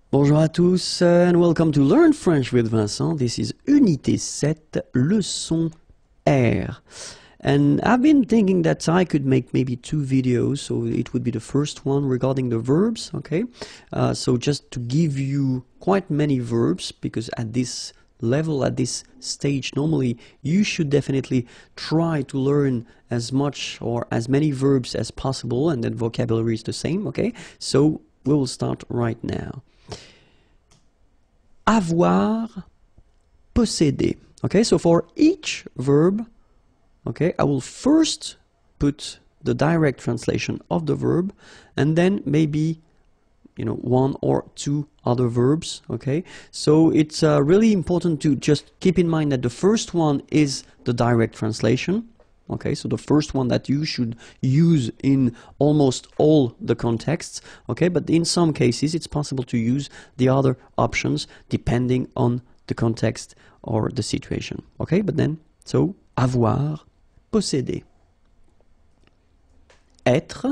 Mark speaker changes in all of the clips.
Speaker 1: Bonjour à tous and welcome to Learn French with Vincent. This is Unité 7, leçon R. And I've been thinking that I could make maybe two videos, so it would be the first one regarding the verbs, okay? So just to give you quite many verbs, because at this level, at this stage, normally you should definitely try to learn as much or as many verbs as possible, and then vocabulary is the same, okay? So we'll start right now. Avoir, posséder. Okay, so for each verb, okay, I will first put the direct translation of the verb and then maybe, one or two other verbs, okay? So it's really important to just keep in mind that the first one is the direct translation. Okay, so the first one that you should use in almost all the contexts, okay, but in some cases it's possible to use the other options depending on the context or the situation, okay, but then, so, avoir, posséder. Être,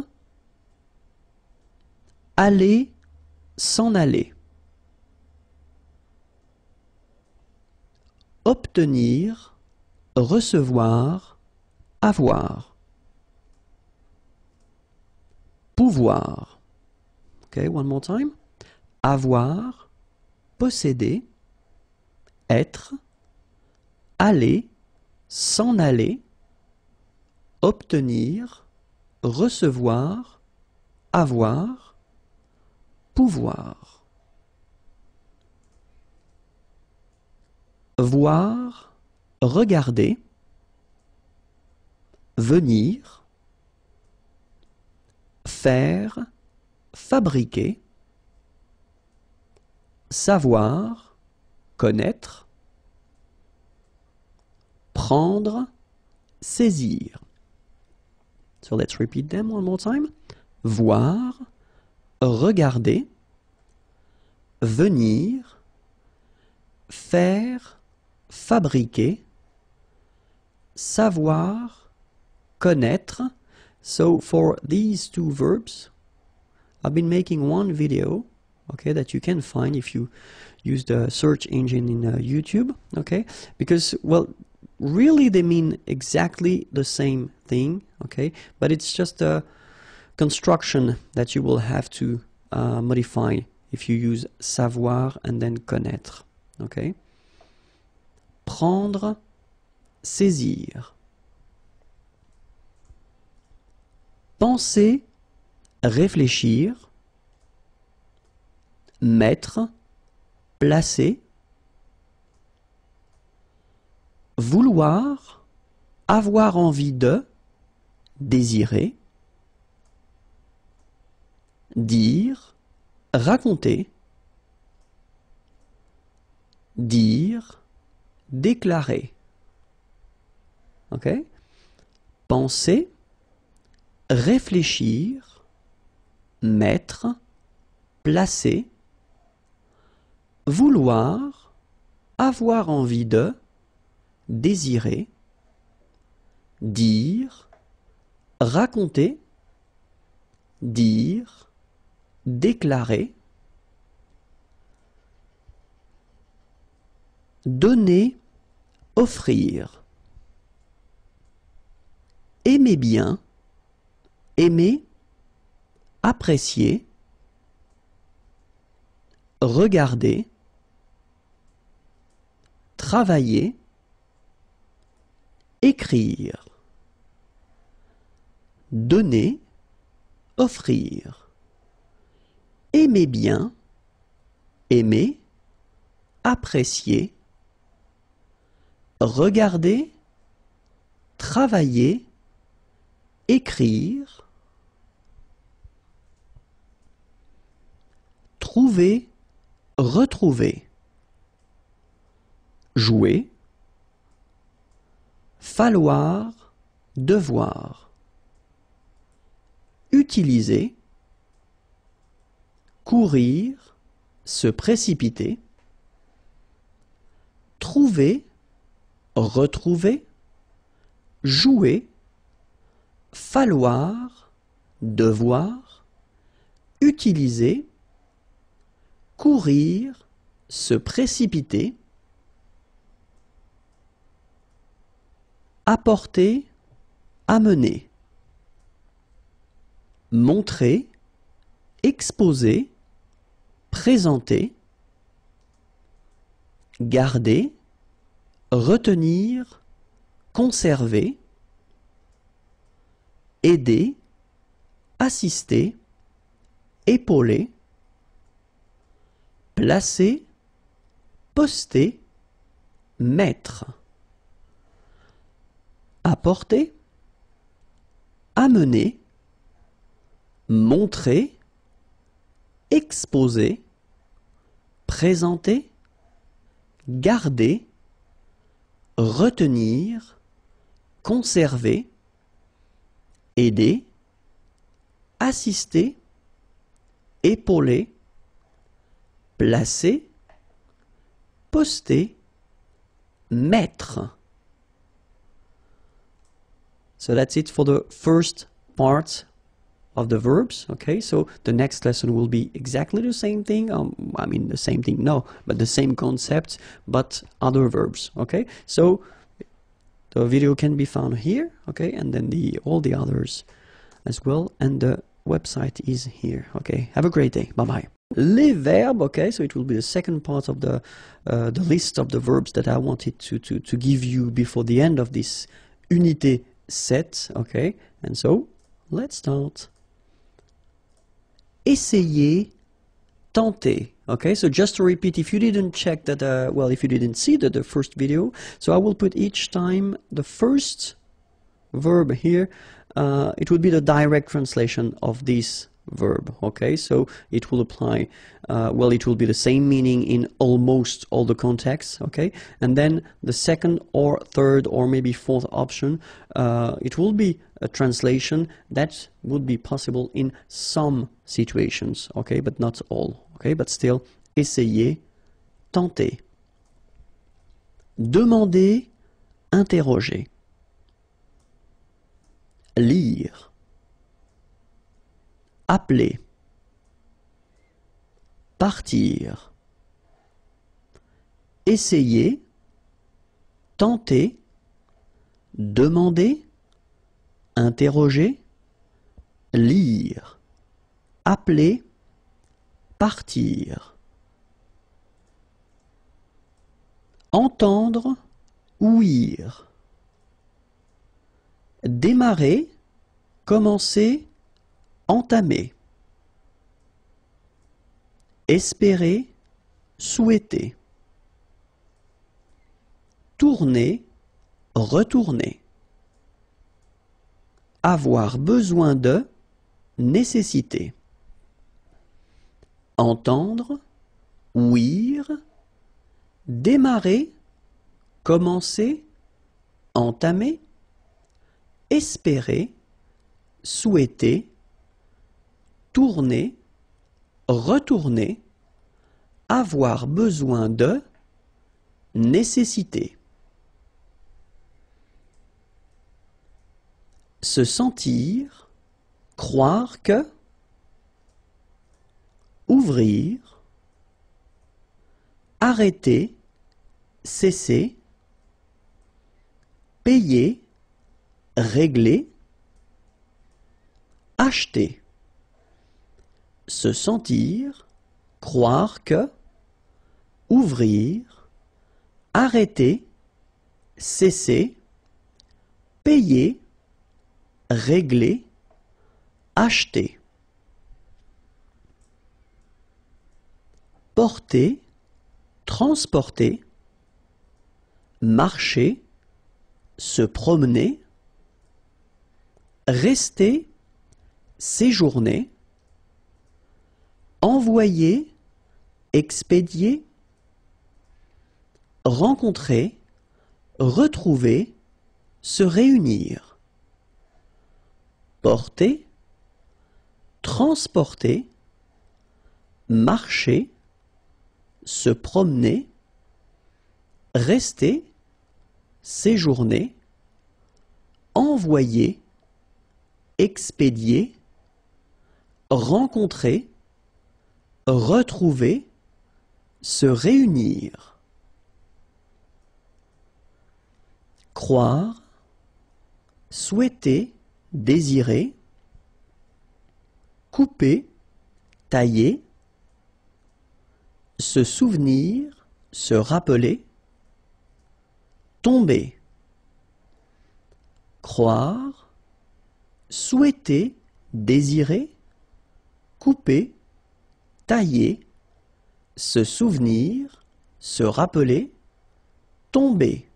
Speaker 1: aller, s'en aller. Obtenir, recevoir, avoir. Pouvoir. Okay, one more time. Avoir, posséder, être, aller, s'en aller, obtenir, recevoir, avoir, pouvoir. Voir, regarder, venir, faire, fabriquer, savoir, connaître, prendre, saisir. So let's repeat them one more time. Voir, regarder, venir, faire, fabriquer, savoir, connaître. So for these two verbs, I've been making one video, okay, that you can find if you use the search engine in YouTube, okay, because, well, really they mean exactly the same thing, okay, but it's just a construction that you will have to modify if you use savoir and then connaître, okay. Prendre, saisir. Penser, réfléchir, mettre, placer, vouloir, avoir envie de, désirer, dire, raconter, dire, déclarer. Ok? Penser, réfléchir, mettre, placer, vouloir, avoir envie de, désirer, dire, raconter, dire, déclarer, donner, offrir, aimer bien, aimer, apprécier, regarder, travailler, écrire, donner, offrir, aimer bien, aimer, apprécier, regarder, travailler, écrire, trouver, retrouver, jouer, falloir, devoir, utiliser, courir, se précipiter, trouver, retrouver, jouer, falloir, devoir, utiliser, courir, se précipiter, apporter, amener, montrer, exposer, présenter, garder, retenir, conserver, aider, assister, épauler, placer, poster, mettre, apporter, amener, montrer, exposer, présenter, garder, retenir, conserver, aider, assister, épauler, placer, poster, mettre. So that's it for the first part of the verbs. Okay, so the next lesson will be exactly the same thing. I mean the same thing, no, but the same concept, but other verbs. Okay, so the video can be found here. Okay, and then all the others as well, and the website is here. Okay, have a great day. Bye bye. Les verbes. Okay, so it will be the second part of the list of the verbs that I wanted to give you before the end of this unité set. Okay, and so let's start. Essayer, tenter. Okay, so just to repeat, if you didn't check that, well, if you didn't see the first video, so I will put each time the first verb here. It would be the direct translation of this verb. Okay, so it will apply, well, it will be the same meaning in almost all the contexts. Okay, and then the second or third or maybe fourth option, it will be a translation that would be possible in some situations. Okay, but not all. Okay, but still, essayer, tenter. Demander, interroger. Lire, appeler, partir, essayer, tenter, demander, interroger, lire, appeler, partir. Entendre, ouïr. Démarrer, commencer, entamer. Espérer, souhaiter. Tourner, retourner. Avoir besoin de, nécessiter. Entendre, ouïr. Démarrer, commencer, entamer. Espérer, souhaiter, tourner, retourner, avoir besoin de, nécessiter. Se sentir, croire que, ouvrir, arrêter, cesser, payer, régler, acheter. Se sentir, croire que, ouvrir, arrêter, cesser, payer, régler, acheter. Porter, transporter, marcher, se promener, rester, séjourner, envoyer, expédier, rencontrer, retrouver, se réunir. Porter, transporter, marcher, se promener, rester, séjourner, envoyer, expédier, rencontrer, retrouver, se réunir. Croire, souhaiter, désirer. Couper, tailler. Se souvenir, se rappeler. Tomber. Croire, souhaiter, désirer. Couper, tailler. Se souvenir, se rappeler, tomber.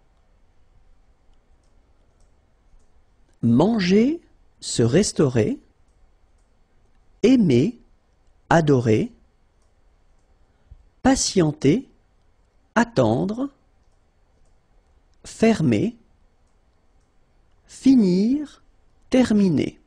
Speaker 1: Manger, se restaurer. Aimer, adorer. Patienter, attendre. Fermer. Finir, terminer.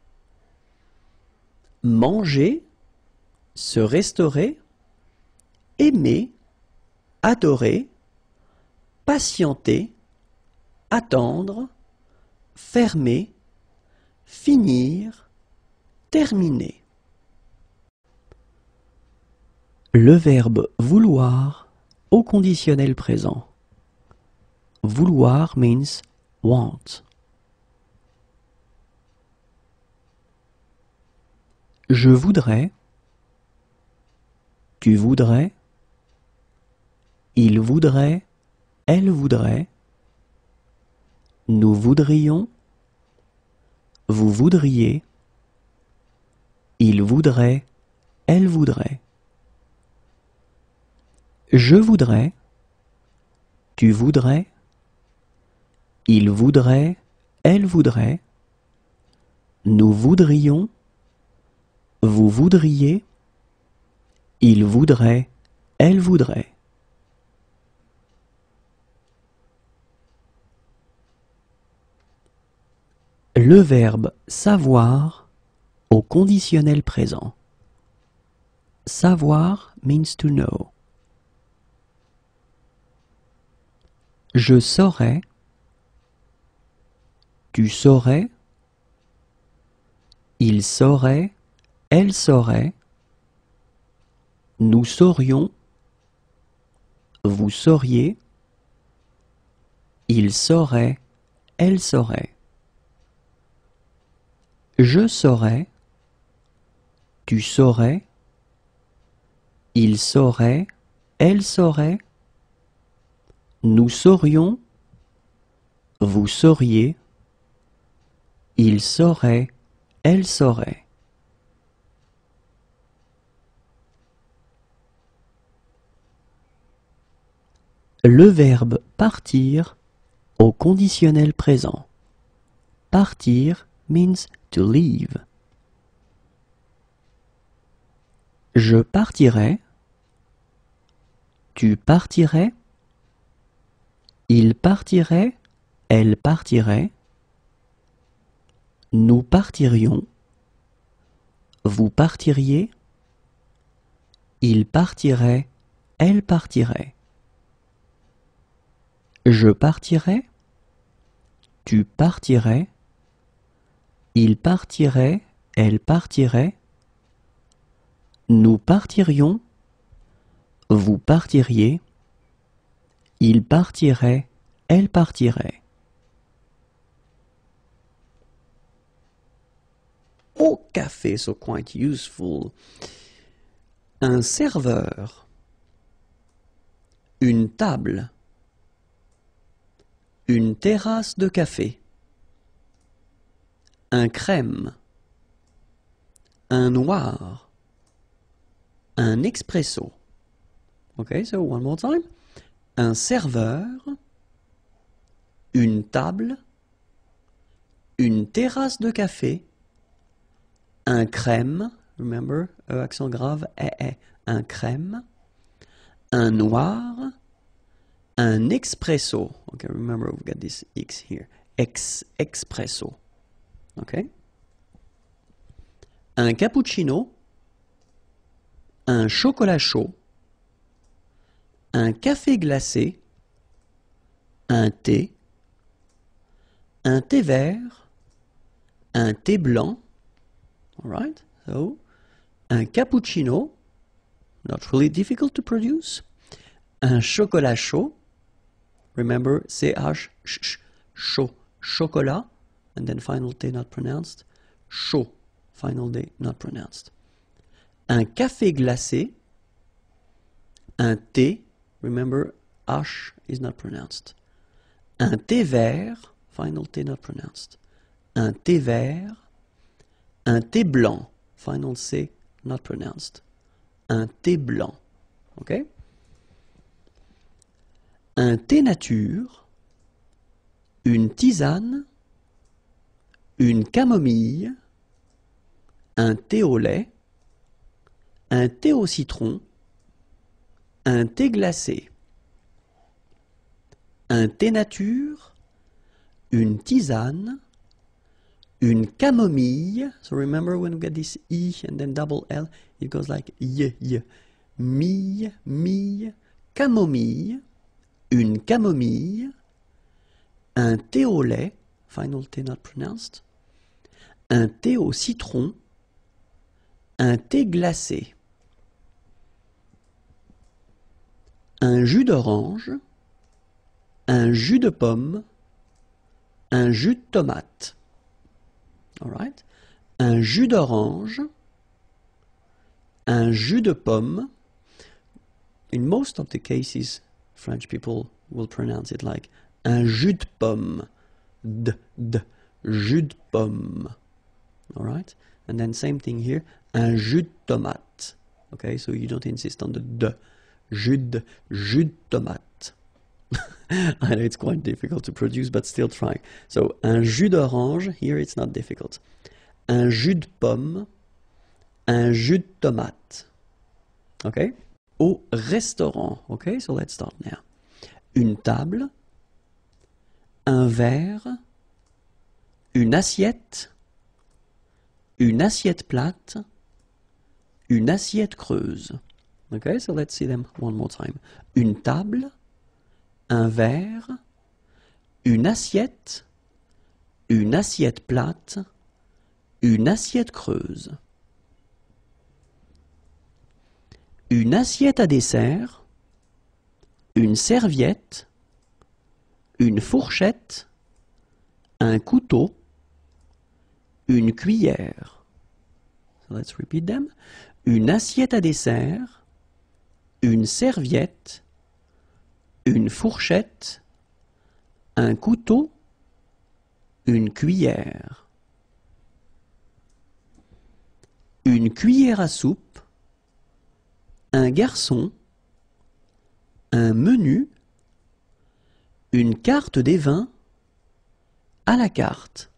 Speaker 1: Manger, se restaurer. Aimer, adorer, patienter, attendre, fermer, finir, terminer. Le verbe vouloir au conditionnel présent. Vouloir means want. Je voudrais, tu voudrais, il voudrait, elle voudrait, nous voudrions, vous voudriez, il voudrait, elle voudrait. Je voudrais, tu voudrais, il voudrait, elle voudrait, nous voudrions, vous voudriez, il voudrait, elle voudrait. Le verbe savoir au conditionnel présent. Savoir means to know. Je saurais, tu saurais, il saurait, elle saurait, nous saurions, vous sauriez, il saurait, elle saurait. Je saurais, tu saurais, il saurait, elle saurait, nous saurions, vous sauriez, il saurait, elle saurait. Le verbe partir au conditionnel présent. Partir means to leave. Je partirai, tu partirais, il partirait, elle partirait, nous partirions, vous partiriez, il partirait, elle partirait. Je partirais, tu partirais, il partirait, elle partirait, nous partirions, vous partiriez, il partirait, elle partirait. Au café, so quite useful. Un serveur, une table, une terrasse de café, un crème, un noir, un expresso. Okay, so one more time. Un serveur, une table, une terrasse de café, un crème, remember, accent grave, un crème, un noir, un expresso. Okay, remember we've got this X here. Expresso. Okay? Un cappuccino, un chocolat chaud, un café glacé, un thé vert, un thé blanc. All right? So, un cappuccino, not really difficult to produce. Un chocolat chaud. Remember, C-H, chaud, chocolat. And then final T not pronounced. Chaud, final D not pronounced. Un café glacé. Un thé. Remember, H is not pronounced. Un thé vert. Final T not pronounced. Un thé vert. Un thé blanc. Final C not pronounced. Un thé blanc. OK? Un thé nature. Une tisane. Une camomille. Un thé au lait. Un thé au citron. Un thé glacé. Un thé nature. Une tisane. Une camomille. So remember when we get this E and then double L, it goes like y, y. Mille, mille. Camomille. Une camomille. Un thé au lait. Final T not pronounced. Un thé au citron. Un thé glacé. Un jus d'orange. Un jus de pomme. Un jus de tomate. All right. Un jus d'orange. Un jus de pomme. In most of the cases, French people will pronounce it like un jus de pomme. D, d, jus de pomme. All right. And then same thing here, un jus de tomate. Okay, so you don't insist on the d. Jus de tomate. I know it's quite difficult to produce, but still try. So, un jus d'orange, here it's not difficult. Un jus de pomme, un jus de tomate. Okay? Au restaurant. Okay, so let's start now. Une table, un verre, une assiette plate, une assiette creuse. Okay, so let's see them one more time. Une table, un verre, une assiette plate, une assiette creuse. Une assiette à dessert, une serviette, une fourchette, un couteau, une cuillère. So let's repeat them. Une assiette à dessert, une serviette, une fourchette, un couteau, une cuillère. Une cuillère à soupe, un garçon, un menu, une carte des vins, à la carte.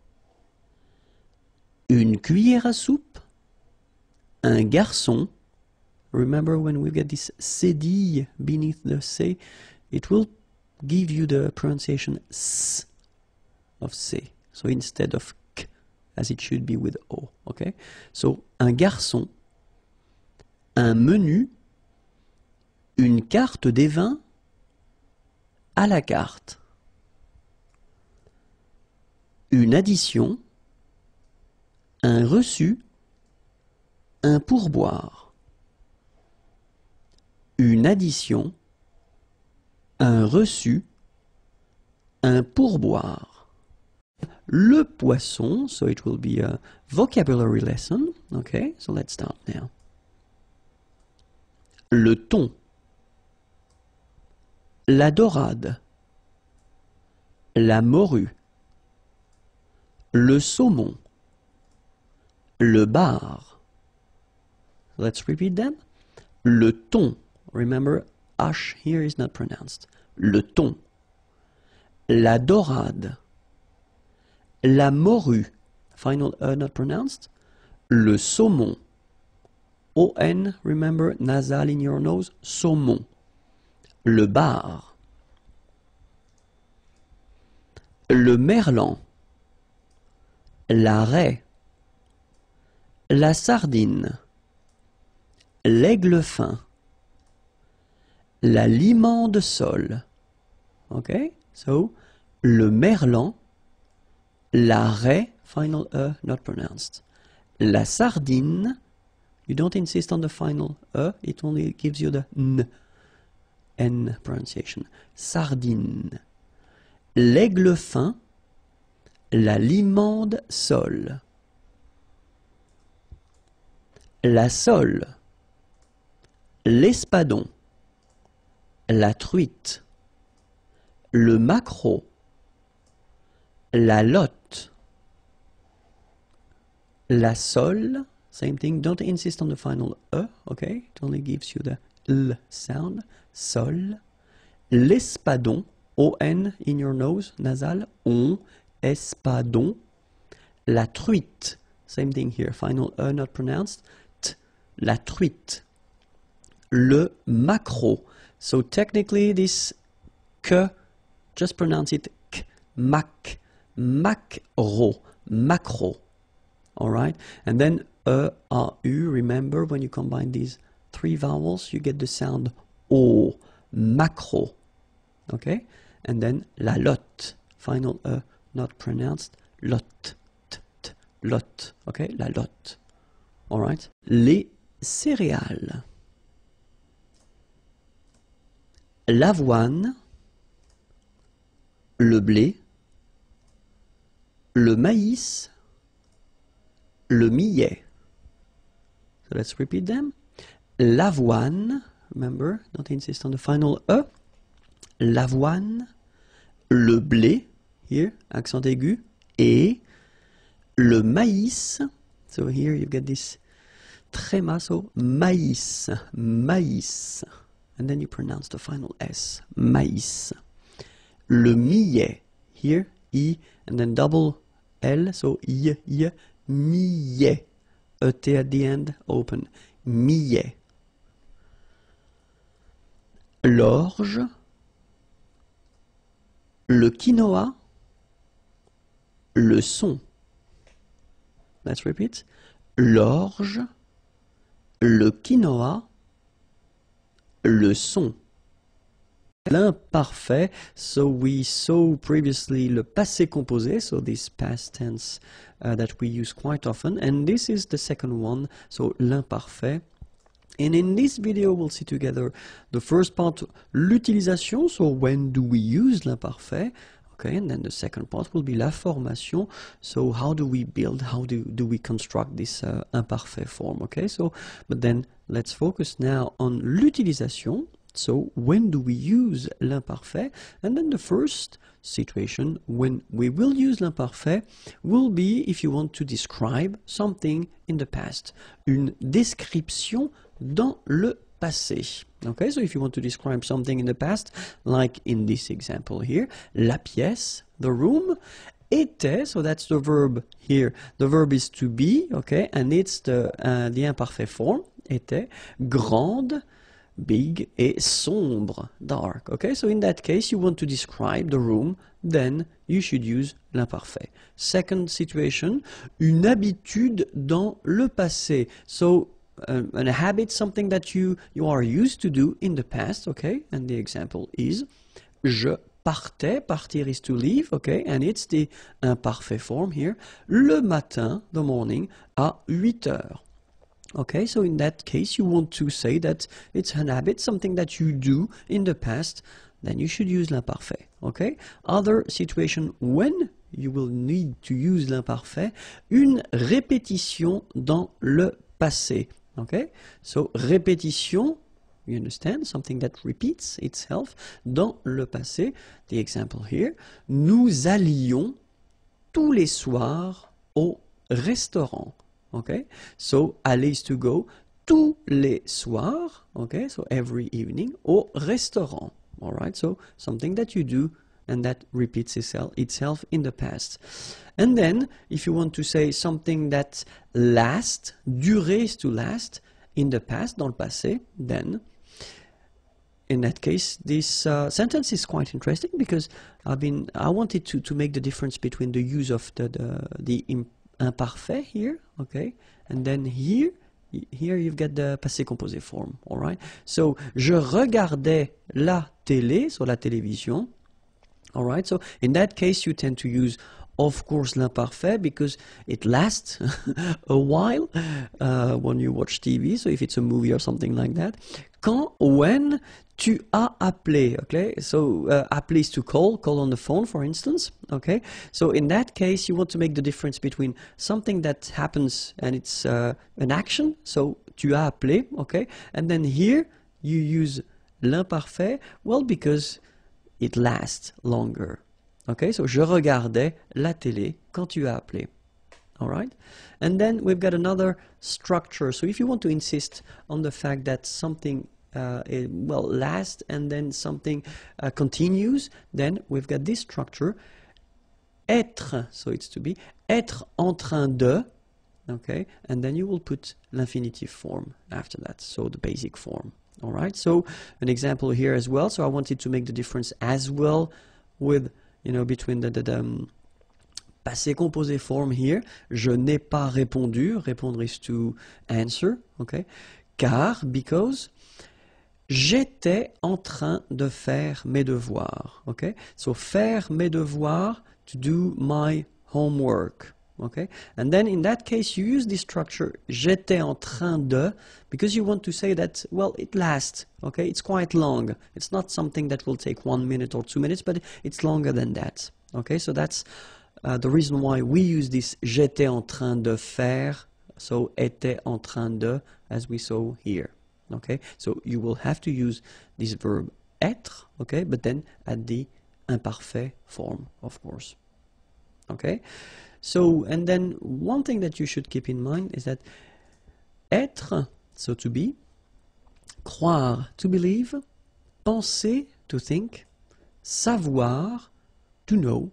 Speaker 1: Une cuillère à soupe, un garçon. Remember when we get this cédille beneath the C, it will give you the pronunciation S of C. So instead of K, as it should be with O. Okay? So un garçon, un menu, une carte des vins, à la carte. Une addition, un reçu, un pourboire. Une addition, un reçu, un pourboire. Le poisson, so it will be a vocabulary lesson. Okay, so let's start now. Le thon, la dorade, la morue, le saumon, le bar. Let's repeat them. Le thon. Remember, H here is not pronounced. Le thon. La dorade. La morue. Final E not pronounced. Le saumon. O-N, remember, nasal in your nose. Saumon. Le bar. Le merlan. La raie. La sardine. L'aigle fin. La limande sole. Okay, so le merlan, la raie, final E not pronounced. La sardine, you don't insist on the final E, it only gives you the N. N pronunciation. Sardine. L'aigle fin, la limande sole. La sole. L'espadon. La truite. Le maquereau. La lotte. La sole, same thing, don't insist on the final E, okay? It only gives you the L sound. Sol. L'espadon, O-N in your nose, nasal. On, espadon. La truite, same thing here, final E not pronounced. T, la truite. Le maquereau. So technically this K, just pronounce it K, mac, maquereau, maquereau. Alright, and then E, A, U, remember when you combine these three vowels, you get the sound O, maquereau. Okay, and then la lotte, final E not pronounced, lotte, t, t, lotte. Okay, la lotte. Alright, les céréales. L'avoine, le blé, le maïs, le millet. So let's repeat them. L'avoine, remember, don't insist on the final E. L'avoine, le blé, here, accent aigu, et le maïs. So here you get this tréma, so maïs, maïs. And then you pronounce the final S, maïs. Le millet, here, I, and then double L, so I, millet. E-T at the end, open. Millet. L'orge. Le quinoa. Le son. Let's repeat. L'orge. Le quinoa. Le son. L'imparfait, so we saw previously le passé composé, so this past tense that we use quite often, and this is the second one, so l'imparfait. And in this video we'll see together the first part, l'utilisation, so when do we use l'imparfait, okay, and then the second part will be la formation, so how do we build, how do we construct this imparfait form, okay, so, but then let's focus now on l'utilisation. So when do we use l'imparfait? And then the first situation when we will use l'imparfait will be if you want to describe something in the past. Une description dans le passé. Okay, so if you want to describe something in the past, like in this example here, la pièce, the room, était, so that's the verb here. The verb is to be, okay, and it's the imparfait form, était, grande, big, et sombre, dark. Okay, so in that case, you want to describe the room, then you should use l'imparfait. Second situation, une habitude dans le passé. So, a habit, something that you are used to do in the past, okay, and the example is, je partais, partir is to leave, okay, and it's the imparfait form here, le matin, the morning, à 8 heures. Okay, so in that case, you want to say that it's an habit, something that you do in the past, then you should use l'imparfait, okay? Other situation when you will need to use l'imparfait, une répétition dans le passé, okay? So, répétition, you understand, something that repeats itself dans le passé. The example here, nous allions tous les soirs au restaurant. Okay, so aller is to go, tous les soirs, okay, so every evening, au restaurant, all right, so something that you do and that repeats itself in the past. And then, if you want to say something that lasts, durer is to last, in the past, dans le passé, then, in that case, this sentence is quite interesting because I wanted to make the difference between the use of the imparfait here, okay, and then here you've got the passé composé form, all right. So, je regardais la télé, so la télévision, all right. So, in that case, you tend to use, of course, l'imparfait because it lasts a while when you watch TV, so if it's a movie or something like that. Quand, when Tu as appelé, okay? So appeler is to call on the phone, for instance, okay? So in that case, you want to make the difference between something that happens and it's an action, so tu as appelé, okay? And then here, you use l'imparfait, well, because it lasts longer, okay? So je regardais la télé quand tu as appelé. All right, and then we've got another structure. So if you want to insist on the fact that something lasts and then something continues, then we've got this structure, être, so it's to be, être en train de, okay, and then you will put l'infinitive form after that, so the basic form. All right, so an example here as well. So I wanted to make the difference as well with, you know, between the passé composé form here. Je n'ai pas répondu. Répondre is to answer, okay? Car, because, j'étais en train de faire mes devoirs, okay? So faire mes devoirs, to do my homework, okay? And then in that case you use this structure, j'étais en train de, because you want to say that, well, it lasts, okay? It's quite long. It's not something that will take 1 minute or 2 minutes, but it's longer than that, okay? So that's the reason why we use this j'étais en train de faire, so était en train de, as we saw here. Okay, so you will have to use this verb être, okay, but then at the imparfait form, of course. Okay, so and then one thing that you should keep in mind is that être, so to be, croire, to believe, penser, to think, savoir, to know,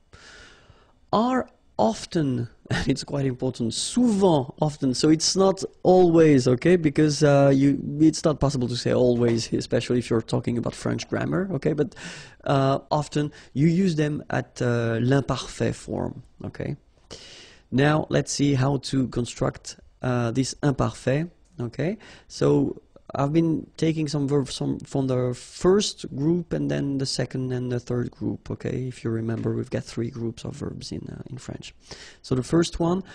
Speaker 1: are often, and it's quite important, souvent, often, so it's not always, okay, because it's not possible to say always, especially if you're talking about French grammar, okay, but often you use them at l'imparfait form, okay. Now let's see how to construct this imparfait, okay. So I've been taking some verbs from the first group and then the second and the third group, okay? If you remember, we've got 3 groups of verbs in French. So the first one,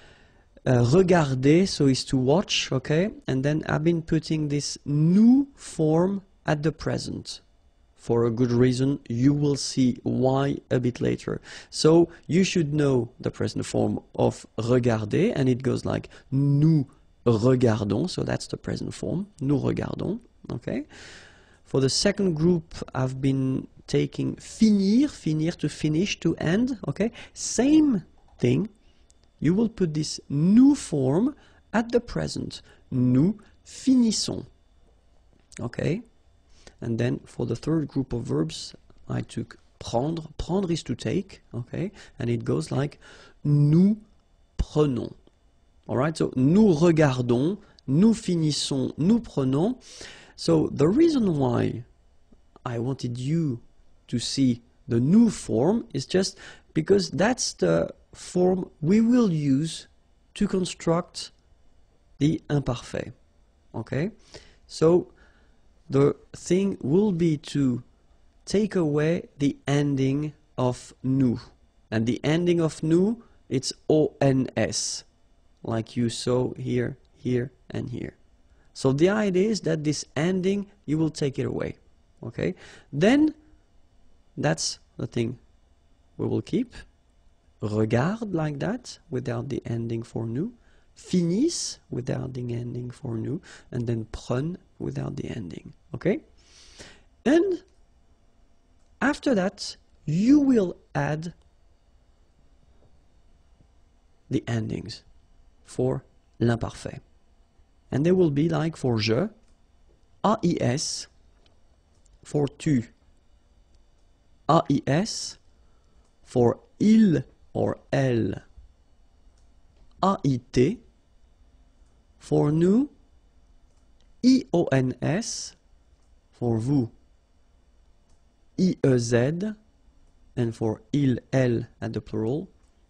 Speaker 1: regarder, so is to watch, okay? And then I've been putting this nous form at the present. For a good reason, you will see why a bit later. So you should know the present form of regarder, and it goes like nous regardons, so that's the present form, nous regardons, okay? For the second group, I've been taking finir, finir to finish, to end, okay? Same thing, you will put this nous form at the present, nous finissons, okay? And then for the third group of verbs, I took prendre, prendre is to take, okay? And it goes like nous prenons. All right, so nous regardons, nous finissons, nous prenons. So the reason why I wanted you to see the nous form is just because that's the form we will use to construct the imparfait. Okay, so the thing will be to take away the ending of nous, and the ending of nous, it's ons. Like you saw here, here, and here. So the idea is that this ending, you will take it away, okay? Then, that's the thing we will keep. Regarde like that, without the ending for nous. Finisse, without the ending for nous. And then prenne, without the ending, okay? And after that, you will add the endings for l'imparfait. And they will be like for je, AIS, for tu, AIS, for il or elle, AIT, for nous, IONS, for vous, IEZ, and for il, elle at the plural,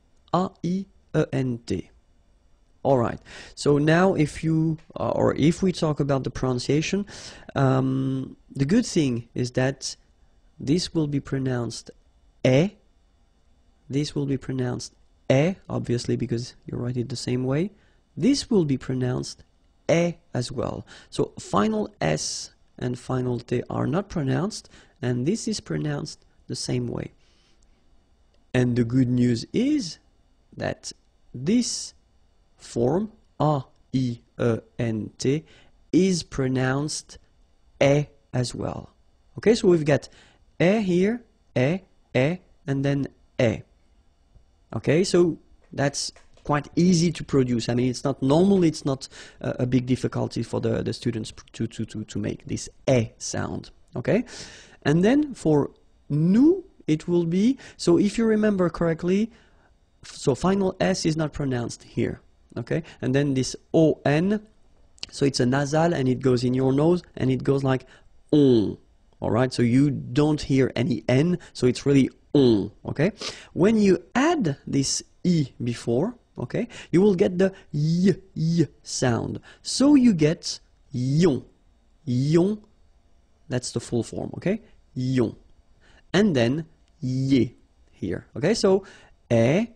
Speaker 1: AIENT. All right, so now if you, or if we talk about the pronunciation, the good thing is that this will be pronounced e, this will be pronounced e, obviously because you write it the same way. This will be pronounced e as well. So final S and final T are not pronounced, and this is pronounced the same way. And the good news is that this form, A-I-E-N-T, is pronounced E as well. Okay, so we've got E here, E, and then E. Okay, so that's quite easy to produce. I mean, it's not normally, it's not a big difficulty for the students to make this E sound. Okay, and then for nous, it will be, so if you remember correctly, so final S is not pronounced here. Okay, and then this O-N, so it's a nasal and it goes in your nose and it goes like on. All right, so you don't hear any N, so it's really on. Okay, when you add this I before, okay, you will get the y sound. So you get yon, yon, that's the full form, okay, yon. And then ye here, okay, so yon,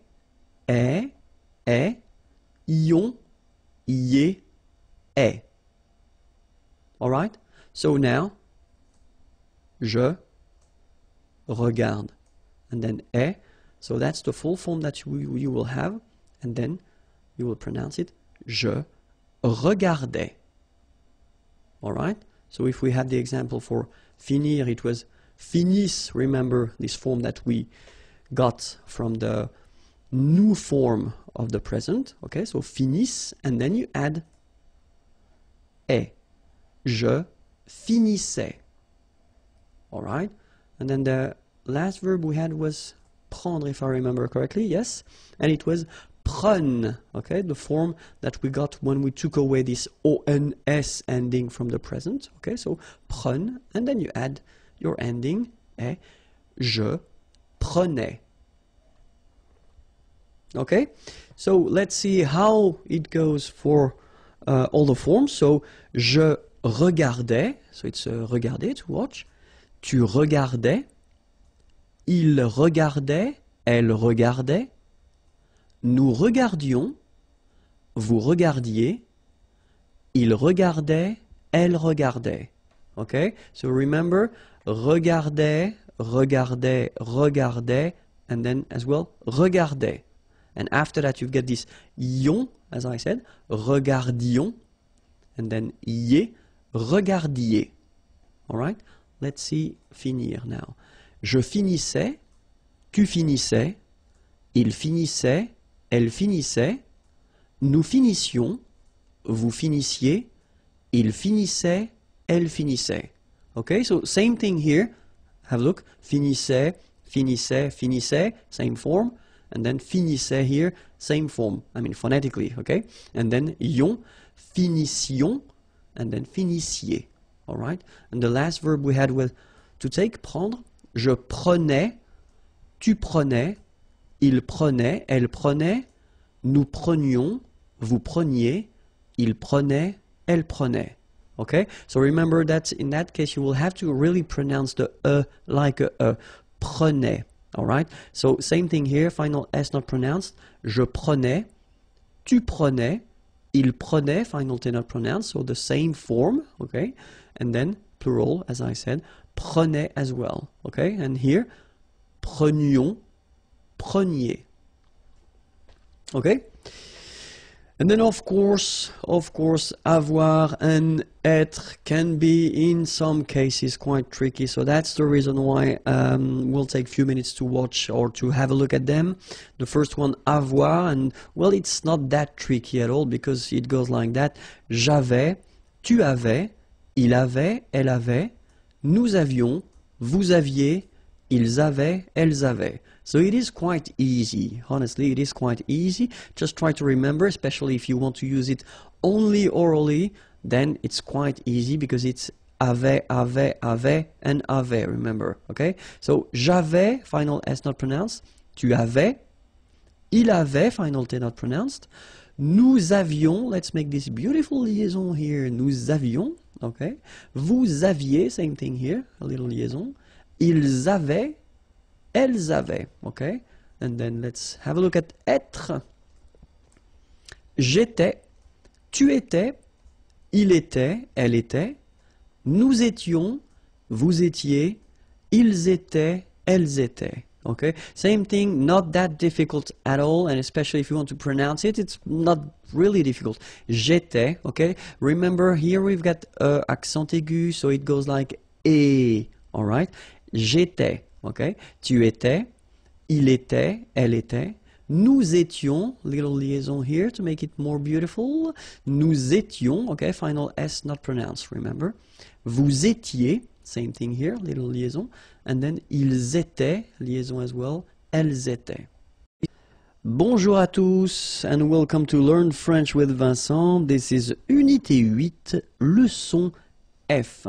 Speaker 1: ye, e. All right, so now, je regarde, and then e. So that's the full form that you will have, and then you will pronounce it, je regardais. All right, so if we have the example for finir, it was finisse. Remember this form that we got from the nous form of the present. Okay, so finisse, and then you add et. Je finissais. All right, and then the last verb we had was prendre, if I remember correctly. Yes, and it was prenne. Okay, the form that we got when we took away this ons ending from the present. Okay, so prenne, and then you add your ending et. Je prenais. Okay, so let's see how it goes for all the forms. So je regardais, so it's regarder, to watch. Tu regardais, il regardait, elle regardait, nous regardions, vous regardiez, il regardait, elle regardait. Okay, so remember, regardait, regardait, regardait, and then as well, regardait. And after that, you've got this yon, as I said, regardions, and then yé, regardiez. All right, let's see finir now. Je finissais, tu finissais, il finissait, elle finissait, nous finissions, vous finissiez, il finissait, elle finissait. Okay, so same thing here. Have a look. Finissait, finissait, finissait, same form. And then finissait here, same form. I mean phonetically, okay? And then yon, finissions, and then finissiez. All right? And the last verb we had was to take, prendre. Je prenais, tu prenais, il prenait, elle prenait, nous prenions, vous preniez, il prenait, elle prenait. Okay? So remember that in that case you will have to really pronounce the like a prenait. All right? So same thing here, final S not pronounced. Je prenais, tu prenais, il prenait, final T not pronounced, so the same form, okay? And then plural, as I said, prenait as well, okay? And here, prenions, preniez. Okay? And then of course, avoir and être can be in some cases quite tricky. So that's the reason why we'll take a few minutes to watch or to have a look at them. The first one, avoir, and well, it's not that tricky at all because it goes like that. J'avais, tu avais, il avait, elle avait, nous avions, vous aviez, ils avaient, elles avaient. So it is quite easy. Honestly, it is quite easy. Just try to remember, especially if you want to use it only orally, then it's quite easy because it's avait, and avait, remember, okay? So j'avais, final S not pronounced. Tu avais. Il avait, final T not pronounced. Nous avions, let's make this beautiful liaison here. Nous avions, okay? Vous aviez, same thing here, a little liaison. Ils avaient, elles avaient, okay? And then let's have a look at être. J'étais, tu étais, il était, elle était, nous étions, vous étiez, ils étaient, elles étaient. Okay, same thing, not that difficult at all, and especially if you want to pronounce it, it's not really difficult. J'étais, okay, remember here we've got accent aigu, so it goes like et, alright. J'étais, okay, tu étais, il était, elle était, nous étions, little liaison here to make it more beautiful, nous étions, okay, final S not pronounced, remember. Vous étiez, same thing here, little liaison, and then ils étaient, liaison as well, elles étaient. Bonjour à tous, and welcome to Learn French with Vincent. This is Unité 8, leçon F.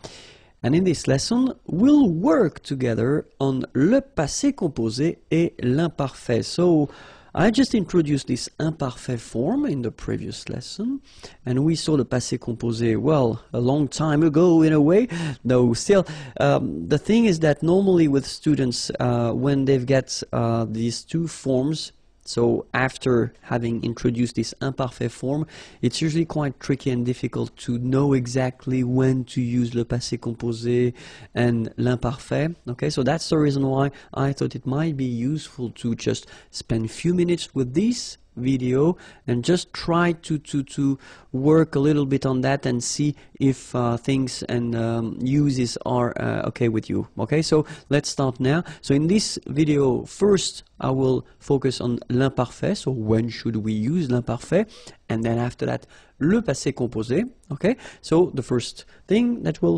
Speaker 1: And in this lesson, we'll work together on le passé composé et l'imparfait. So, I just introduced this imparfait form in the previous lesson, and we saw the passé composé, well, a long time ago in a way, though still, the thing is that normally with students, when they've got these two forms, so after having introduced this imparfait form, it's usually quite tricky and difficult to know exactly when to use le passé composé and l'imparfait. Okay, so that's the reason why I thought it might be useful to just spend a few minutes with this video and just try to work a little bit on that and see if things and uses are okay with you. Okay, so let's start now. So in this video, first I will focus on l'imparfait, so when should we use l'imparfait, and then after that le passé composé. Okay, so the first thing that will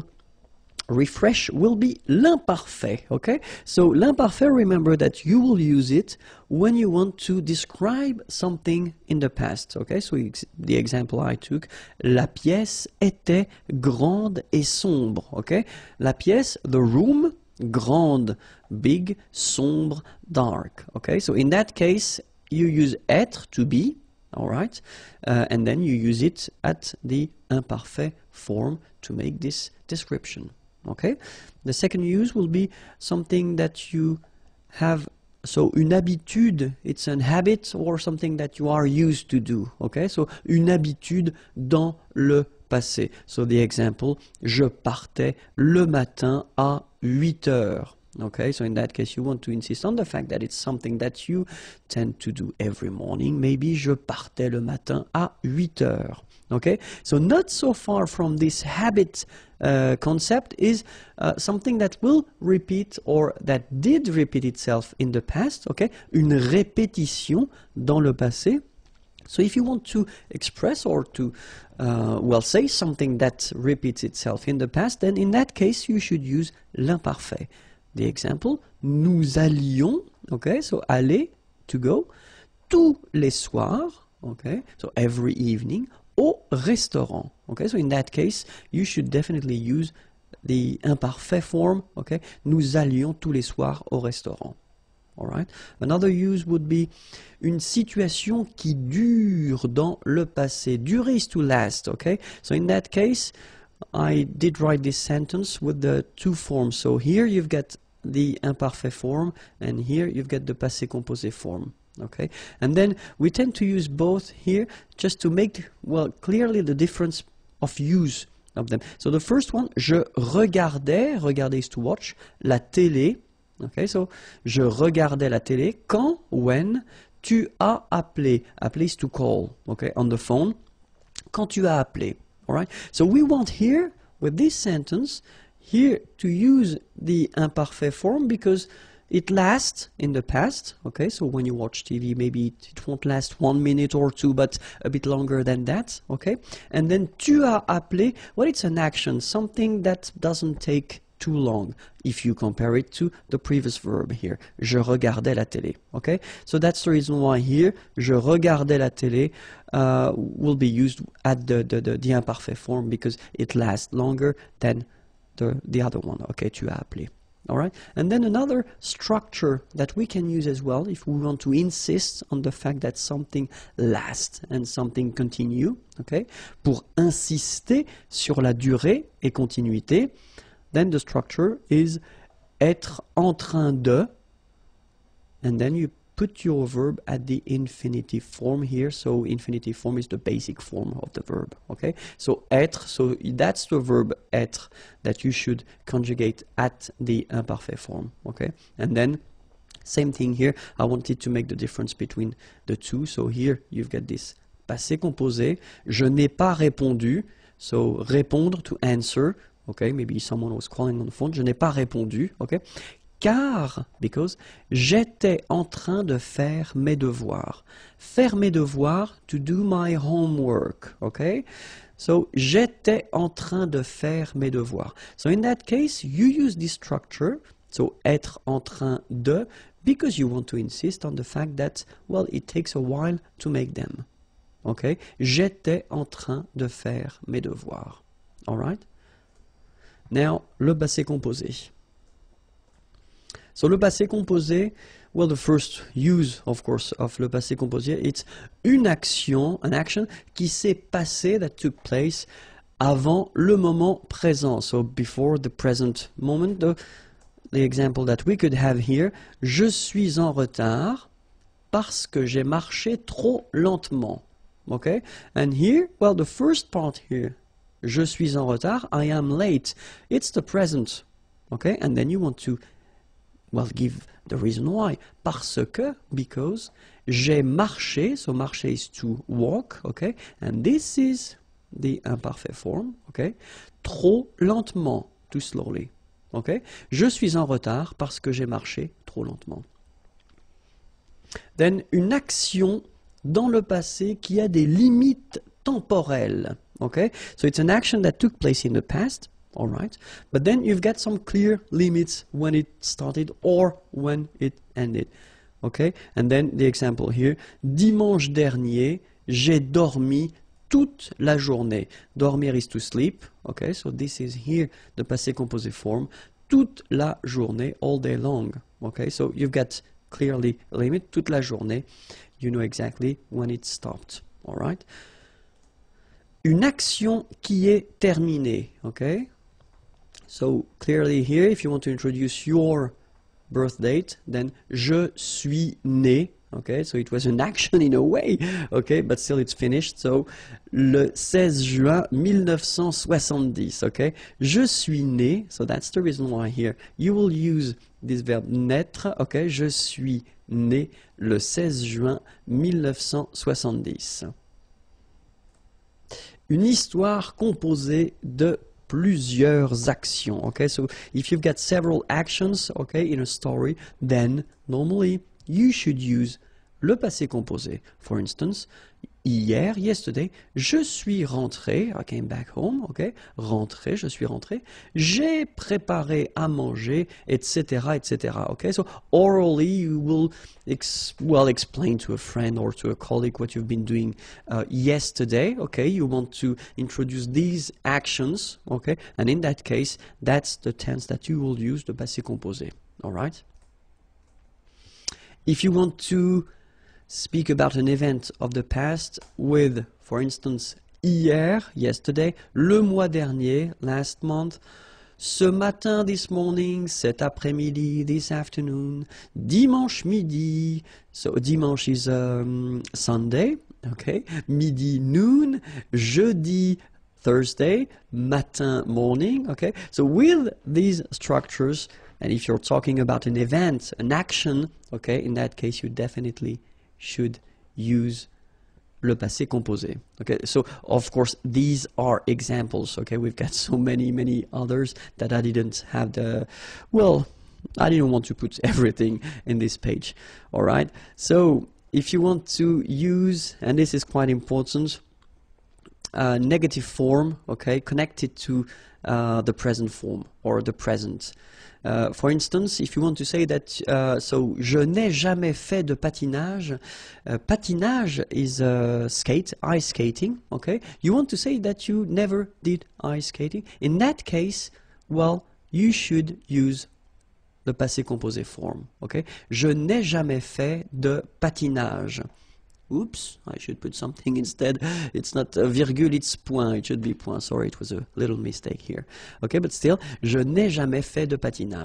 Speaker 1: refresh will be l'imparfait. Okay, so l'imparfait, remember that you will use it when you want to describe something in the past. Okay, so the example I took, la pièce était grande et sombre. Okay, la pièce, the room, grande, big, sombre, dark. Okay, so in that case you use être, to be, all right, and then you use it at the imparfait form to make this description. Okay, the second use will be something that you have, so une habitude, it's an habit or something that you are used to do. Okay, so une habitude dans le passé. So the example, je partais le matin à 8 heures. Okay, so in that case you want to insist on the fact that it's something that you tend to do every morning. Maybe je partais le matin à 8 heures. Okay, so not so far from this habit concept is something that will repeat or that did repeat itself in the past. Okay, une répétition dans le passé. So if you want to express or to well, say something that repeats itself in the past, then in that case you should use l'imparfait. The example, nous allions, okay, so aller, to go, tous les soirs, okay, so every evening, au restaurant. Okay, so in that case, you should definitely use the imparfait form. Okay, nous allions tous les soirs au restaurant. All right. Another use would be une situation qui dure dans le passé. Durer is to last. Okay, so in that case, I did write this sentence with the two forms. So here you've got the imparfait form, and here you've got the passé composé form. Okay, and then we tend to use both here just to make, well, clearly the difference of use of them. So the first one, je regardais, regarder is to watch, la télé. Okay, so je regardais la télé quand, when, tu as appelé. Appeler is to call, okay, on the phone. Quand tu as appelé, all right. So we want here, with this sentence, here to use the imparfait form because it lasts in the past. Okay, so when you watch TV, maybe it won't last 1 minute or two, but a bit longer than that. Okay, and then tu as appelé, well, it's an action, something that doesn't take too long if you compare it to the previous verb here. Je regardais la télé. Okay, so that's the reason why here, je regardais la télé will be used at the imparfait form because it lasts longer than the other one. Okay, tu as appelé. All right, and then another structure that we can use as well if we want to insist on the fact that something lasts and something continue. Okay, pour insister sur la durée et continuité, then the structure is être en train de, and then you put your verb at the infinitive form here. So infinitive form is the basic form of the verb. Okay, so être, so that's the verb être that you should conjugate at the imparfait form. Okay, and then same thing here. I wanted to make the difference between the two. So here you've got this passé composé. Je n'ai pas répondu. So répondre, to answer. Okay, maybe someone was calling on the phone. Je n'ai pas répondu. Okay, car, because j'étais en train de faire mes devoirs. Faire mes devoirs, to do my homework. Okay, so j'étais en train de faire mes devoirs. So in that case, you use this structure. So être en train de, because you want to insist on the fact that, well, it takes a while to make them. Okay, j'étais en train de faire mes devoirs. All right. Now, le passé composé. So, le passé composé, well, the first use, of course, of le passé composé, it's une action, an action qui s'est passée, that took place avant le moment présent. So, before the present moment, the example that we could have here, je suis en retard parce que j'ai marché trop lentement. Okay? And here, well, the first part here, je suis en retard, I am late. It's the present. Okay? And then you want to, well, give the reason why. Parce que, because, j'ai marché, so marcher is to walk, okay? And this is the imparfait form, okay? Trop lentement, too slowly, okay? Je suis en retard parce que j'ai marché trop lentement. Then, une action dans le passé qui a des limites temporelles, okay? So it's an action that took place in the past, all right, but then you've got some clear limits when it started or when it ended. Okay, and then the example here, dimanche dernier, j'ai dormi toute la journée. Dormir is to sleep. Okay, so this is here the passé composé form. Toute la journée, all day long. Okay, so you've got clearly a limit, toute la journée. You know exactly when it stopped. All right. Une action qui est terminée. Okay. So clearly here, if you want to introduce your birth date, then je suis né. Okay, so it was an action in a way. Okay, but still it's finished. So le 16 juin 1970. Okay, je suis né. So that's the reason why here you will use this verb naître. Okay, je suis né le 16 juin 1970. Une histoire composée de plusieurs actions. Okay, so if you've got several actions, okay, in a story, then normally you should use le passé composé. For instance, hier, yesterday, je suis rentré, I came back home, okay, rentré, je suis rentré, j'ai préparé à manger, etc., etc., okay, so orally you will explain to a friend or to a colleague what you've been doing yesterday, okay, you want to introduce these actions, okay, and in that case, that's the tense that you will use, the passé composé, all right? If you want to speak about an event of the past with, for instance, hier, yesterday, le mois dernier, last month, ce matin, this morning, cet après-midi, this afternoon, dimanche midi, so dimanche is Sunday, okay, midi, noon, jeudi, Thursday, matin, morning, okay, so with these structures, and if you're talking about an event, an action, okay, in that case you definitely should use le passé composé. Okay, so of course these are examples. Okay, we've got so many others that I didn't have the, well, I didn't want to put everything in this page. All right, so if you want to use, and this is quite important, negative form, okay, connected to the present form or the present. For instance, if you want to say that, so je n'ai jamais fait de patinage. Patinage is skate, ice skating. Okay, you want to say that you never did ice skating. In that case, well, you should use the passé composé form. Okay, je n'ai jamais fait de patinage. Oops, I should put something instead. It's not a virgule, it's point. It should be point. Sorry, it was a little mistake here. Okay, but still, je n'ai jamais fait de patinage.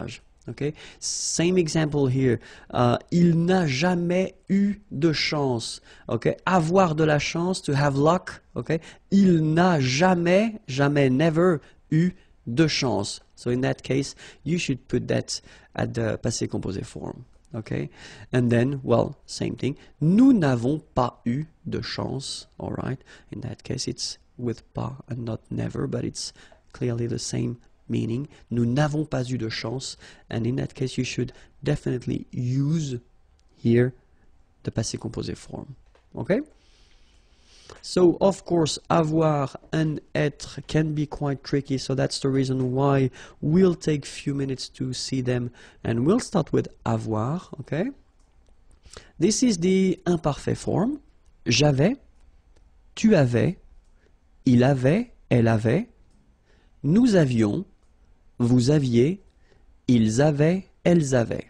Speaker 1: Okay, same example here. Il n'a jamais eu de chance. Okay, avoir de la chance, to have luck. Okay, il n'a jamais, never eu de chance. So in that case, you should put that at the passé composé form. Okay, and then, well, same thing. Nous n'avons pas eu de chance. All right. In that case, it's with pas and not never, but it's clearly the same meaning. Nous n'avons pas eu de chance, and in that case you should definitely use here the passé composé form. Okay? So of course avoir and être can be quite tricky, so that's the reason why we'll take few minutes to see them, and we'll start with avoir. Okay? This is the imparfait form. J'avais, tu avais, il avait, elle avait, nous avions, vous aviez, ils avaient, elles avaient.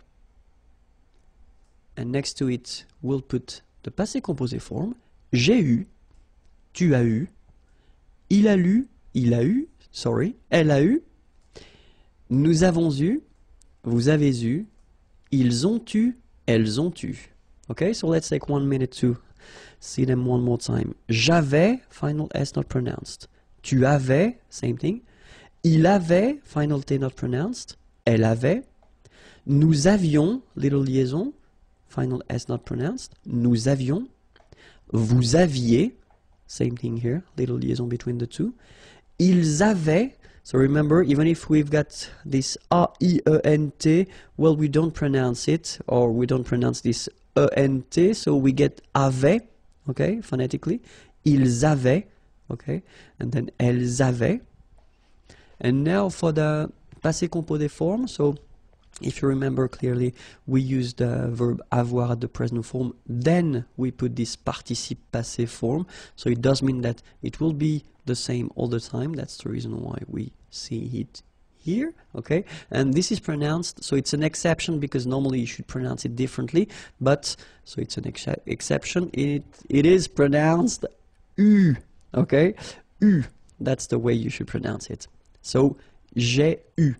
Speaker 1: And next to it, we'll put the passé composé form. J'ai eu, tu as eu, il a lu, il a eu, sorry, elle a eu, nous avons eu, vous avez eu, ils ont eu, elles ont eu. Okay, so let's take 1 minute to see them one more time. J'avais, final S not pronounced. Tu avais, same thing. Il avait, final T not pronounced. Elle avait. Nous avions, little liaison, final S not pronounced. Nous avions. Vous aviez, same thing here, little liaison between the two. Ils avaient, so remember, even if we've got this A-I-E-N-T, well, we don't pronounce it, or we don't pronounce this E-N-T, so we get avait, okay, phonetically. Ils avaient, okay, and then elles avaient. And now for the passé composé form, so if you remember clearly, we use the verb avoir at the present form, then we put this participe passé form, so it does mean that it will be the same all the time. That's the reason why we see it here, okay? And this is pronounced, so it's an exception because normally you should pronounce it differently, but, so it's an exception, it is pronounced U, okay? U, that's the way you should pronounce it. So, j'ai eu.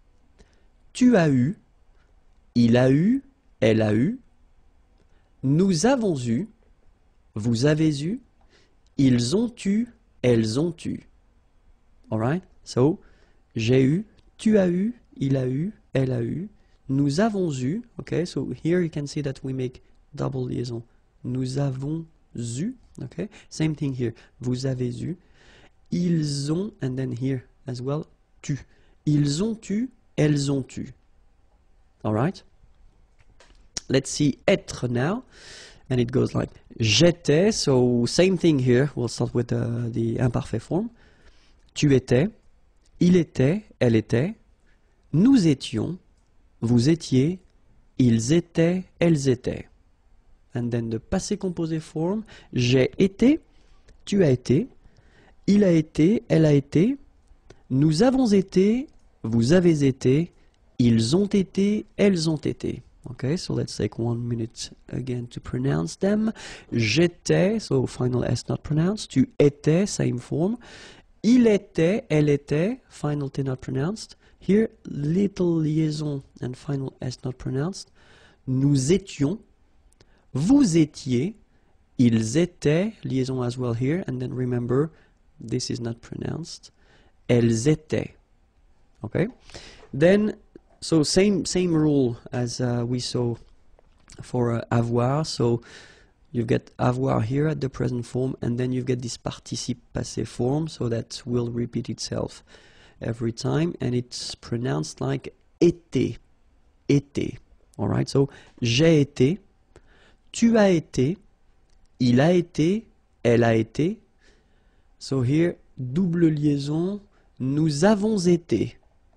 Speaker 1: Tu as eu. Il a eu. Elle a eu. Nous avons eu. Vous avez eu. Ils ont eu. Elles ont eu. Alright? So, j'ai eu. Tu as eu. Il a eu. Elle a eu. Nous avons eu. Okay, so here you can see that we make double liaison. Nous avons eu. Okay, same thing here. Vous avez eu. Ils ont, and then here as well, tu. Ils ont eu, elles ont eu. Alright? Let's see être now. And it goes like j'étais, so same thing here. We'll start with the imparfait form. Tu étais, il était, elle était. Nous étions, vous étiez, ils étaient, elles étaient. And then the passé composé form. J'ai été, tu as été, il a été, elle a été. Nous avons été, vous avez été, ils ont été, elles ont été. Okay, so let's take 1 minute again to pronounce them. J'étais, so final S not pronounced. Tu étais, same form. Il était, elle était, final T not pronounced. Here, little liaison and final S not pronounced. Nous étions, vous étiez, ils étaient, liaison as well here, and then remember, this is not pronounced. Elles étaient. Okay? Then, so same rule as we saw for avoir. So you've got avoir here at the present form, and then you've got this participe passé form, so that will repeat itself every time, and it's pronounced like été. Été. Alright? So j'ai été, tu as été, il a été, elle a été. So here, double liaison. Nous avons été.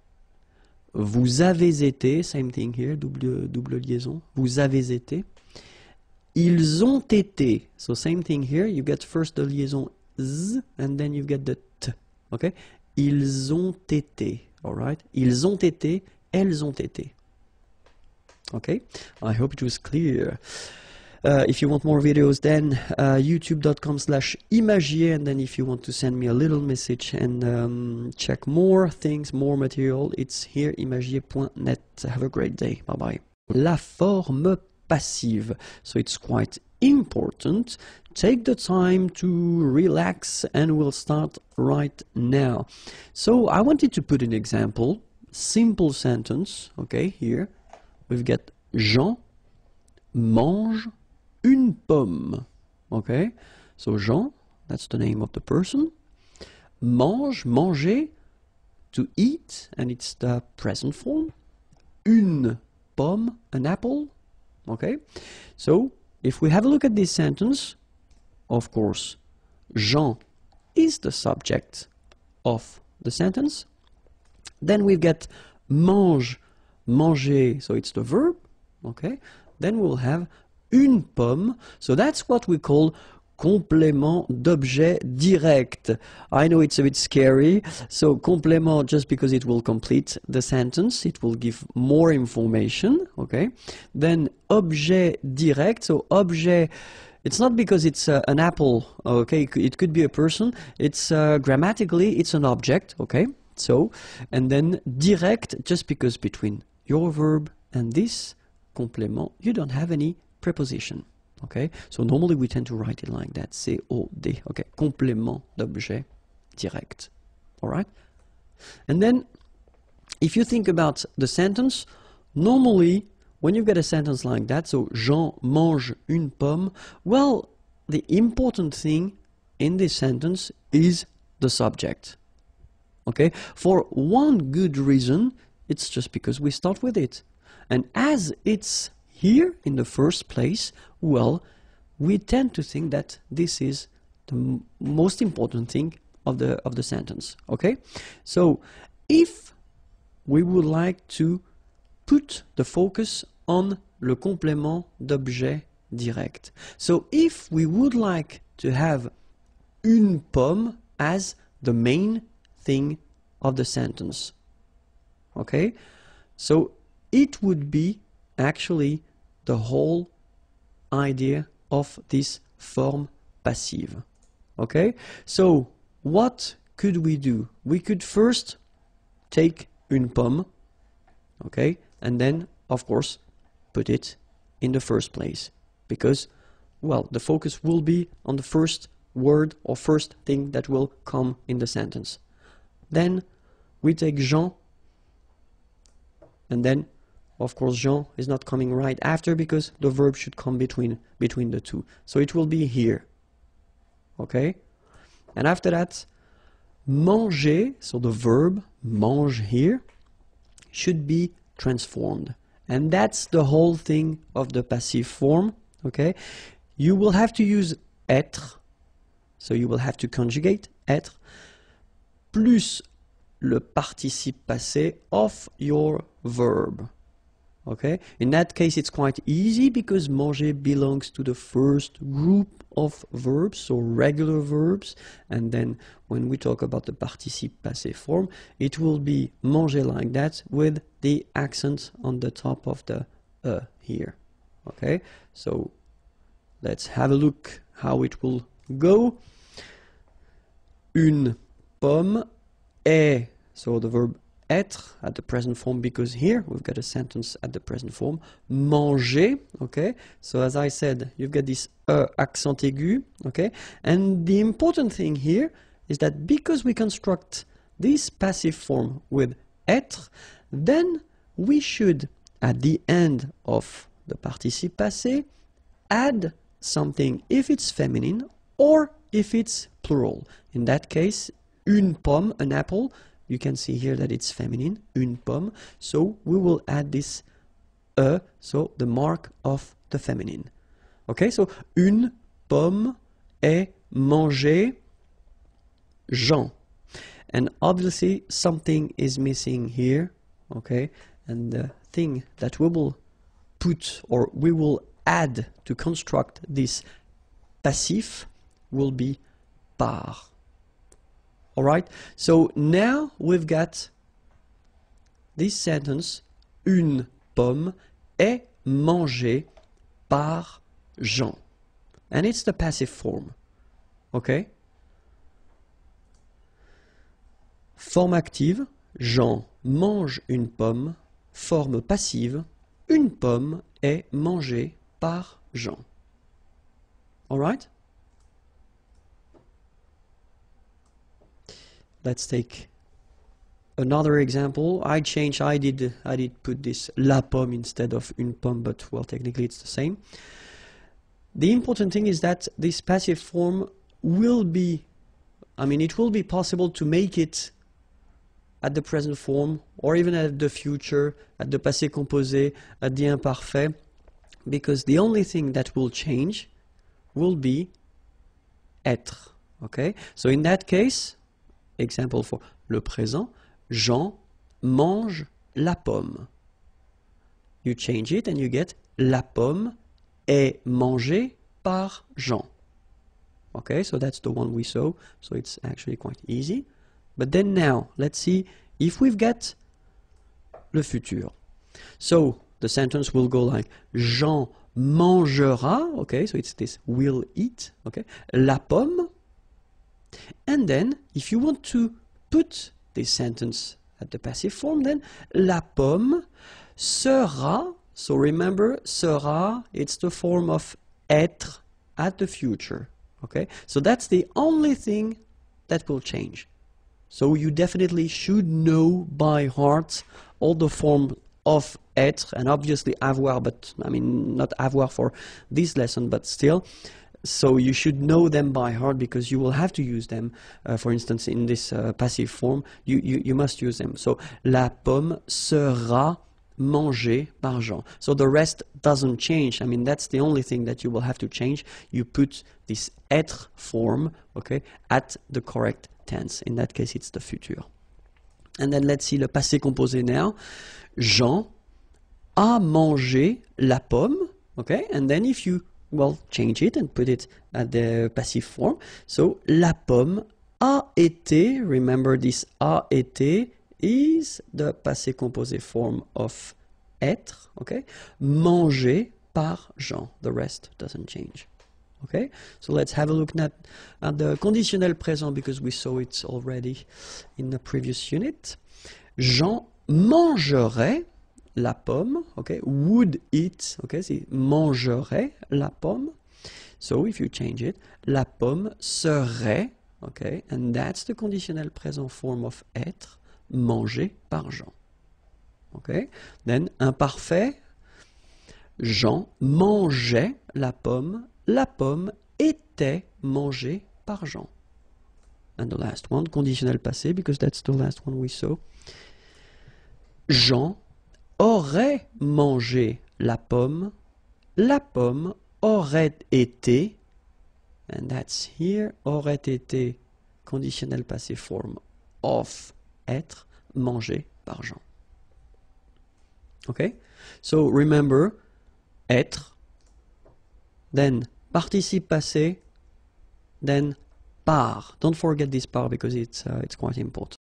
Speaker 1: Vous avez été. Same thing here. Double liaison. Vous avez été. Ils ont été. So same thing here. You get first the liaison z and then you get the t. Okay? Ils ont été. Alright? Ils ont été. Elles ont été. Okay? I hope it was clear. If you want more videos, then youtube.com/imagier, and then if you want to send me a little message and check more things, more material, it's here, imagier.net. Have a great day. Bye bye. La forme passive. So it's quite important. Take the time to relax, and we'll start right now. So I wanted to put an example, simple sentence. Okay, here we've got Jean mange une pomme. Okay, so Jean, that's the name of the person. Mange, manger, to eat, and it's the present form. Une pomme, an apple. Okay, so if we have a look at this sentence, of course, Jean is the subject of the sentence. Then we've got mange, manger, so it's the verb. Okay, then we'll have une pomme, so that's what we call complément d'objet direct. I know it's a bit scary, so complément just because it will complete the sentence, it will give more information, okay? Then objet direct, so objet, it's not because it's an apple, okay? It could be a person, it's grammatically, it's an object, okay? So, and then direct, just because between your verb and this complément, you don't have any preposition. Okay, so normally we tend to write it like that, COD, okay, complément d'objet direct, all right? And then, if you think about the sentence, normally, when you get a sentence like that, so Jean mange une pomme, well, the important thing in this sentence is the subject, okay? For one good reason, it's just because we start with it. And as it's here in the first place, well, we tend to think that this is the most important thing of the sentence, okay? So if we would like to put the focus on le complément d'objet direct, so if we would like to have une pomme as the main thing of the sentence, okay? So it would be actually the whole idea of this form passive. Okay, so what could we do? We could first take une pomme, okay, and then of course put it in the first place, because, well, the focus will be on the first word or first thing that will come in the sentence. Then we take Jean, and then of course Jean is not coming right after because the verb should come between the two. So it will be here. Okay? And after that, manger, so the verb mange here, should be transformed. And that's the whole thing of the passive form. Okay? You will have to use être, so you will have to conjugate être, plus le participe passé of your verb. Okay, in that case it's quite easy because manger belongs to the first group of verbs, so regular verbs, and then when we talk about the participe passé form, it will be manger like that with the accent on the top of the here. Okay, so let's have a look how it will go. Une pomme est, so the verb être at the present form, because here we've got a sentence at the present form. Manger, okay? So as I said, you've got this accent aigu, okay? And the important thing here is that because we construct this passive form with être, then we should, at the end of the participe passé, add something if it's feminine or if it's plural. In that case, une pomme, an apple. You can see here that it's feminine, une pomme. So we will add this so the mark of the feminine. Okay, so une pomme est mangée Jean. And obviously something is missing here, okay? And the thing that we will put, or we will add to construct this passif, will be par. All right, so now we've got this sentence, une pomme est mangée par Jean. And it's the passive form. Okay? Forme active, Jean mange une pomme. Forme passive, une pomme est mangée par Jean. Alright? Let's take another example. I did put this la pomme instead of une pomme, but well, technically it's the same. The important thing is that this passive form will be, it will be possible to make it at the present form, or even at the future, at the passé composé, at the imparfait, because the only thing that will change will be être. Okay? So in that case, example for le présent, Jean mange la pomme. You change it and you get la pomme est mangée par Jean. Okay, so that's the one we saw, so it's actually quite easy. But then now, let's see if we've got le futur. So the sentence will go like Jean mangera, okay, so it's this will eat, okay, la pomme. And then if you want to put this sentence at the passive form, then la pomme sera, so remember sera, it's the form of être at the future, okay, so that's the only thing that will change. So you definitely should know by heart all the form of être, and obviously avoir, but not avoir for this lesson, but still. So you should know them by heart because you will have to use them. For instance, in this passive form, you must use them. So la pomme sera mangée par Jean. So the rest doesn't change. That's the only thing that you will have to change. You put this être form, okay, at the correct tense. In that case, it's the futur. And then let's see le passé composé now. Jean a mangé la pomme, okay? And then if you, change it and put it at the passive form. So, la pomme a été, remember this a été is the passé composé form of être, okay? Mangé par Jean. The rest doesn't change. Okay, so let's have a look at the conditionnel présent because we saw it already in the previous unit. Jean mangerait la pomme, okay, would eat, okay, see, mangerait la pomme. So if you change it, la pomme serait, okay, and that's the conditionnel présent form of être, mangé par Jean. Okay, then imparfait, Jean mangeait la pomme était mangée par Jean. And the last one, conditionnel passé, because that's the last one we saw. Jean aurait mangé la pomme aurait été, and that's here, aurait été, conditionnel passé form of être, mangé par Jean. Okay? So remember, être, then participe passé, then par. Don't forget this par because it's quite important.